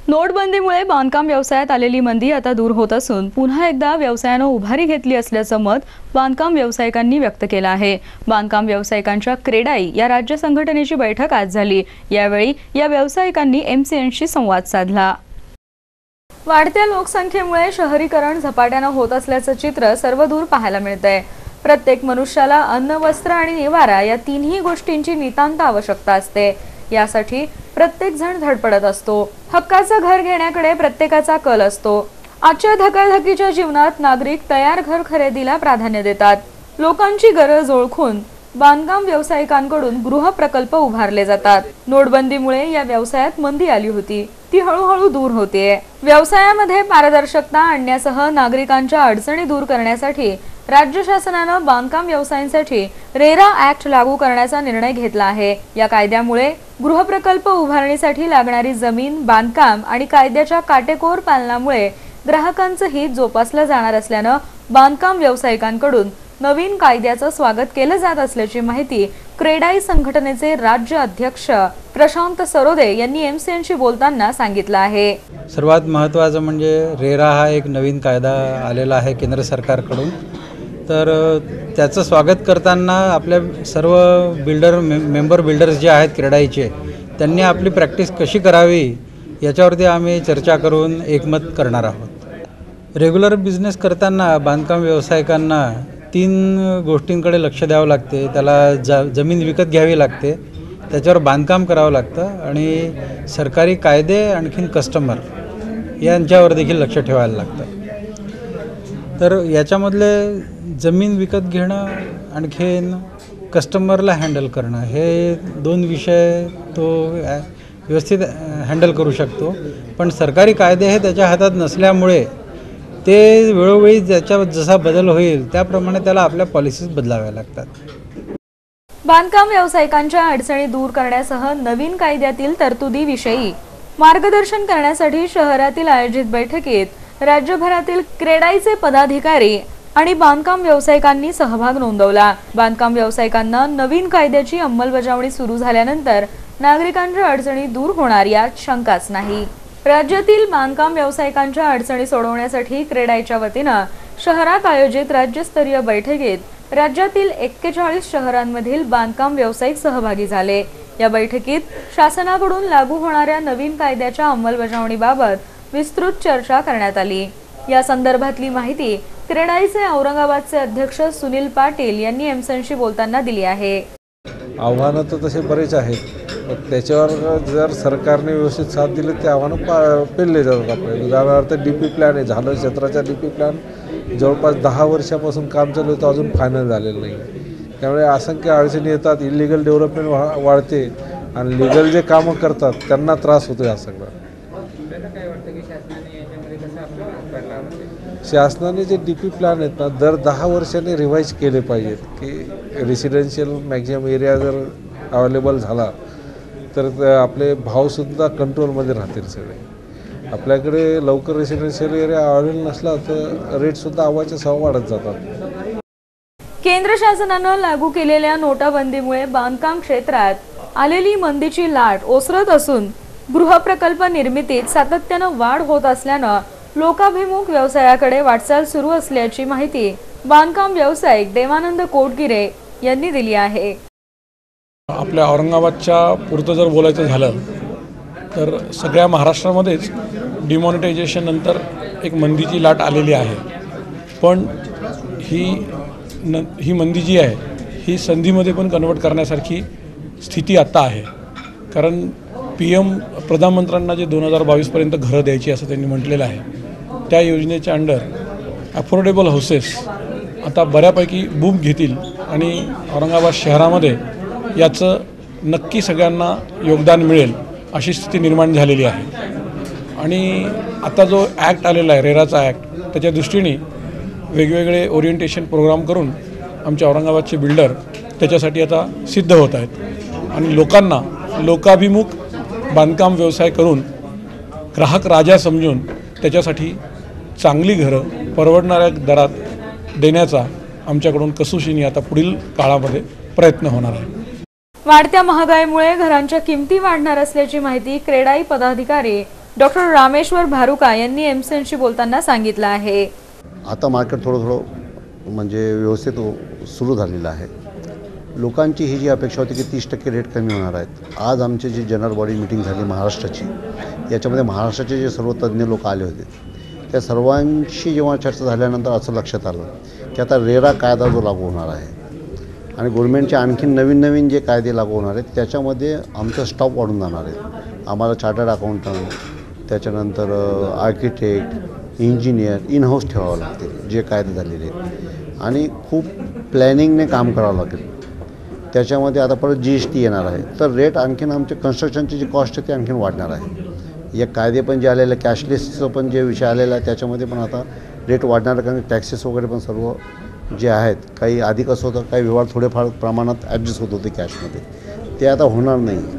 नोटबंदीमुळे बांधकाम व्यवसायात आलेली मंदी आता दूर होत असून पुन्हा एकदा व्यवसायानं उभारी घेतली असल्याचं मत बांधकाम व्यावसायिकांनी व्यक्त केलं आहे। बांधकाम व्यावसायिकांच्या क्रेडाई या राज्य संघटनेची बैठक आज झाली। यावेळी या व्यावसायिकांनी एमसीएनशी संवाद साधला। वाढत्या लोकसंख्येमुळे शहरीकरण झपाट्याने होत असल्याचं चित्र सर्वदूर पाहायला मिळतंय। प्रत्येक मनुष्याला अन्न, वस्त्र आणि निवारा या तिन्ही गोष्टींची नितांत आवश्यकता असते। यासाठी प्रत्येक जण धडपडत असतो। हक्काचं घर घेण्याकडे प्रत्येकाचा कल असतो। आजच्या धकाधकीच्या जीवनात नागरिक तयार घर खरेदीला प्राधान्य देतात। लोकांची गरज ओळखून बांधकाम व्यावसायिकांकडून गृह प्रकल्प उभारले जातात। नोटबंदीमुळे या व्यवसायात मंदी आली होती, ती हळूहळू दूर होतेय। व्यवसायामध्ये पारदर्शकता आणण्यासह नागरिकांच्या अडचणी दूर करण्यासाठी राज्य शासनाने बांधकाम व्यवसायांसाठी रेरा ऍक्ट लागू करण्याचा निर्णय घेतला आहे। या कायद्यामुळे गृहप्रकल्प उभारणीसाठी लागणारी जमीन, बांधकाम आणि कायद्याच्या काटेकोर पालनामुळे ग्राहकांचं हित जोपासलं जाणार असल्याने बांधकाम व्यावसायिकांकडून नवीन कायद्याचं स्वागत केलं जात असल्याची माहिती क्रेडाई संघटनेचे राज्य अध्यक्ष प्रशांत सरोदे यांनी एमसीएनशी बोलताना सांगितलं आहे। सर्वात महत्त्वाचं म्हणजे रेरा हा एक नवीन कायदा आलेला आहे केंद्र सरकारकडून। तर त्याचं स्वागत करताना आपल्या सर्व मेंबर बिल्डर्स जे आहेत क्रेडाईचे, त्यांनी आपली प्रॅक्टिस कशी करावी याच्यावरती आम्ही चर्चा करून एकमत करणार आहोत। रेग्युलर बिझनेस करताना बांधकाम व्यावसायिकांना 3 गोष्टींकडे लक्ष द्यावं लागते। त्याला जमीन विकत घ्यावी लागते, त्याच्यावर बांधकाम करावं लागतं आणि सरकारी कायदे आणखीन कस्टमर यांच्यावर देखील लक्ष ठेवायला लागतं। तर याच्यामधले जमीन विकत घेणं आणखीन कस्टमरला हँडल करणं हे 2 विषय तो व्यवस्थित हँडल करू शकतो। पण सरकारी कायदे हे त्याच्या हातात नसल्यामुळे ते वेळोवेळी ज्याच्या जसा बदल होईल त्याप्रमाणे त्याला आपल्या पॉलिसीज बदलाव्या लागतात। बांधकाम व्यावसायिकांच्या अडचणी दूर करण्यासह नवीन कायद्यातील तरतुदीविषयी मार्गदर्शन करण्यासाठी शहरातील आयोजित बैठकीत राज्यभरातील क्रेडाईचे पदाधिकारी आणि बांधकाम व्यावसायिकांनी सहभाग नोंदवला। बांधकाम व्यावसायिकांना नवीन कायद्याची अंमलबजावणी सुरू झाल्यानंतर नागरिकांच्या अडचणी दूर होणार यात शंकाच नाही। राज्यातील बांधकाम व्यावसायिकांच्या अडचणी सोडवण्यासाठी क्रेडाईच्या वतीने शहरात आयोजित राज्यस्तरीय बैठकीत राज्यातील 41 शहरांमधील बांधकाम व्यावसायिक सहभागी झाले। या बैठकीत शासनाकडून लागू होणाऱ्या नवीन कायद्याच्या अंमलबजावणीबाबत विस्तृत चर्चा करण्यात आली। या संदर्भातली माहिती क्रेडाईचे औरंगाबादचे अध्यक्ष सुनील पाटील यांनी एमसीएनशी बोलताना दिली आहे। आव्हानं तर तसे बरेच आहेत, त्याच्यावर जर सरकारने व्यवस्थित साथ दिली ते आव्हानं पेलले जातात आपल्याला। उदाहरणार्थ डीपी प्लॅन आहे, झालं क्षेत्राचा डीपी प्लॅन जवळपास 10 वर्षापासून काम चालू होतं, अजून फायनल झालेलं नाही। त्यामुळे असंख्य अडचणी येतात, इलिगल डेव्हलपमेंट वाढते आणि लिगल जे कामं करतात त्यांना त्रास होतो। या सगळं शासनाने जे डीपी प्लॅन आहेत ना, दर 10 वर्षांनी रिवाईज केले पाहिजेत की रेसिडेन्शियल मॅक्झिमम एरिया जर अवेलेबल झाला तर आपले भावसुद्धा कंट्रोलमध्ये राहतील सगळे। आपल्याकडे लवकर रेसिडेन्शियल एरिया अवेलेबल नसला तर रेटसुद्धा आवाच्या सव्वा वाढत जातात। केंद्र शासनाने लागू केलेल्या नोटाबंदीमुळे बांधकाम क्षेत्रात आलेली मंदीची लाट ओसरत असून गृहप्रकल्प निर्मितीत सातत्याने वाढ होत असल्याने लोकाभिमुख व्यवसायाकडे वाटचाल सुरू असल्याची माहिती बांधकाम व्यावसायिक देवानंद कोटगिरे यांनी दिली आहे। आपल्या औरंगाबादच्या पुरतं जर बोलायचं झालं तर सगळ्या महाराष्ट्रामध्येच डिमॉनिटायझेशन नंतर एक मंदीची लाट आलेली आहे। पण ही मंदी जी आहे ही संधीमध्ये पण कन्वर्ट करण्यासारखी स्थिती आत्ता आहे। कारण प्रधानमंत्र्यांना जे 2022पर्यंत घरं द्यायची असं त्यांनी म्हटलेलं आहे, त्या योजनेच्या अंडर अफोर्डेबल हाऊसेस आता बऱ्यापैकी बूम घेतील आणि औरंगाबाद शहरामध्ये याचं नक्की सगळ्यांना योगदान मिळेल अशी स्थिती निर्माण झालेली आहे। आणि आता जो ॲक्ट आलेला आहे, रेराचा ॲक्ट, त्याच्या दृष्टीने वेगवेगळे ओरिएंटेशन प्रोग्राम करून आमच्या औरंगाबादचे बिल्डर त्याच्यासाठी आता सिद्ध होत आहेत आणि लोकांना लोकाभिमुख बांधकाम व्यवसाय करून ग्राहक राजा समजून त्याच्यासाठी चांगली घरं परवडणाऱ्या दरात देण्याचा आमच्याकडून कसोशीने आता पुढील काळामध्ये प्रयत्न होणार आहे। वाढत्या महागाईमुळे घरांच्या किमती वाढणार असल्याची माहिती क्रेडाई पदाधिकारी डॉक्टर रामेश्वर भारुका यांनी एमसीएनशी बोलताना सांगितलं आहे. आता मार्केट थोडं म्हणजे व्यवस्थित सुरू झालेलं आहे. लोकांची ही जी अपेक्षा होती की 30% रेट कमी होणार आहेत. आज आमची जी जनरल बॉडी मीटिंग झाली महाराष्ट्राची, याच्यामध्ये महाराष्ट्राचे जे सर्व तज्ज्ञ लोक आले होते, त्या सर्वांशी जेव्हा चर्चा झाल्यानंतर असं लक्षात आलं की आता रेरा कायदा जो लागू होणार आहे आणि गव्हर्नमेंटचे आणखी नवीन जे कायदे लागू होणार आहेत त्याच्यामध्ये आमचा स्टॉप वाढून जाणार आहे. आम्हाला चार्टर्ड अकाउंटंट, त्याच्यानंतर आर्किटेक्ट, इंजिनियर इन हाऊस ठेवावं लागतील जे कायदे झालेले आहेत आणि खूप प्लॅनिंगने काम करावं लागेल. त्याच्यामध्ये आता परत GST येणार आहे, तर रेट आणखीन आमचे कन्स्ट्रक्शनची जी कॉस्ट आहे ती आणखीन वाढणार आहे. हे कायदे पण जे आलेलं आहे, कॅशलेसचं पण जे विषय आलेला आहे त्याच्यामध्ये पण आता रेट वाढणार आहे, कारण टॅक्सेस वगैरे पण सर्व जे आहेत काही आधी कसं होतं, काही व्यवहार थोडेफार प्रमाणात ॲडजस्ट होत होते कॅशमध्ये, ते आता होणार नाही.